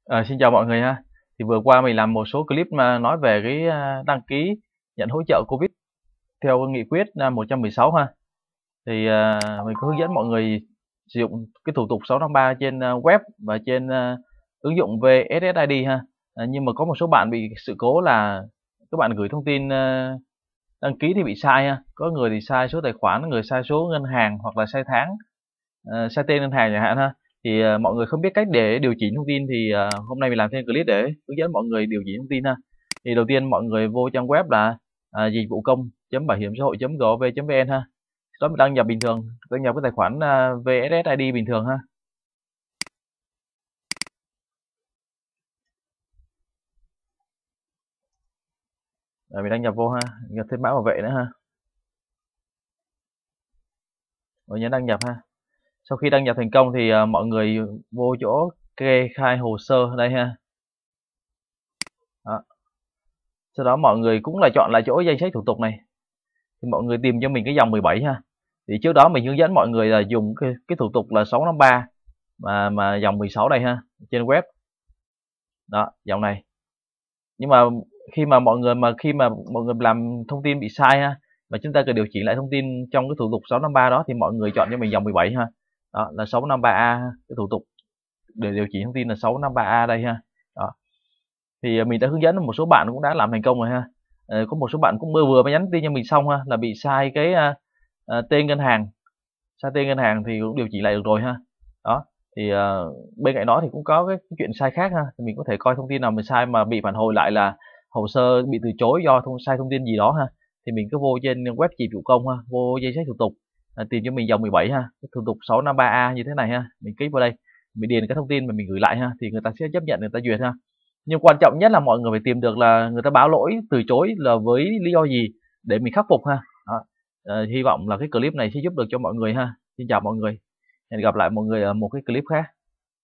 Xin chào mọi người ha. Thì vừa qua mình làm một số clip mà nói về cái đăng ký nhận hỗ trợ Covid theo nghị quyết 116 ha. Thì mình có hướng dẫn mọi người sử dụng cái thủ tục 653 trên web và trên ứng dụng VSSID ha. Nhưng mà có một số bạn bị sự cố là các bạn gửi thông tin đăng ký thì bị sai ha. Có người thì sai số tài khoản, người sai số ngân hàng hoặc là sai tháng, sai tên ngân hàng chẳng hạn ha. Thì mọi người không biết cách để điều chỉnh thông tin thì hôm nay mình làm thêm clip để hướng dẫn mọi người điều chỉnh thông tin ha. Thì đầu tiên mọi người vô trang web là dịch vụ công.bảo hiểm xã hội.gov.vn ha. Đó mình đăng nhập bình thường, đăng nhập cái tài khoản VSSID bình thường ha. Rồi mình đăng nhập vô ha, nhập thêm mã bảo vệ nữa ha. Rồi nhấn đăng nhập ha. Sau khi đăng nhập thành công thì mọi người vô chỗ kê khai hồ sơ đây ha. Đó. Sau đó mọi người cũng là chọn lại chỗ danh sách thủ tục này. Thì mọi người tìm cho mình cái dòng 17 ha. Thì trước đó mình hướng dẫn mọi người là dùng cái thủ tục là 653 mà dòng 16 đây ha, trên web. Đó, dòng này. Nhưng mà khi mà mọi người làm thông tin bị sai ha, và chúng ta cần điều chỉnh lại thông tin trong cái thủ tục 653 đó thì mọi người chọn cho mình dòng 17 ha. Đó là 653A, cái thủ tục để điều chỉnh thông tin là 653A đây ha. Đó. Thì mình đã hướng dẫn một số bạn cũng đã làm thành công rồi ha. Có một số bạn cũng vừa mới nhắn tin cho mình xong ha, là bị sai cái tên ngân hàng, sai tên ngân hàng thì cũng điều chỉnh lại được rồi ha. Đó. Thì bên cạnh đó thì cũng có cái chuyện sai khác ha, thì mình có thể coi thông tin nào mình sai mà bị phản hồi lại là hồ sơ bị từ chối do sai thông tin gì đó ha. Thì mình cứ vô trên web dịch vụ công ha, vô danh sách thủ tục, tìm cho mình dòng 17 ha, cái thủ tục 653A như thế này ha, mình kích vào đây, mình điền cái thông tin mà mình gửi lại ha, thì người ta sẽ chấp nhận, người ta duyệt ha. Nhưng quan trọng nhất là mọi người phải tìm được là người ta báo lỗi từ chối là với lý do gì để mình khắc phục ha. Đó. Hy vọng là cái clip này sẽ giúp được cho mọi người ha. Xin chào mọi người, hẹn gặp lại mọi người ở một cái clip khác.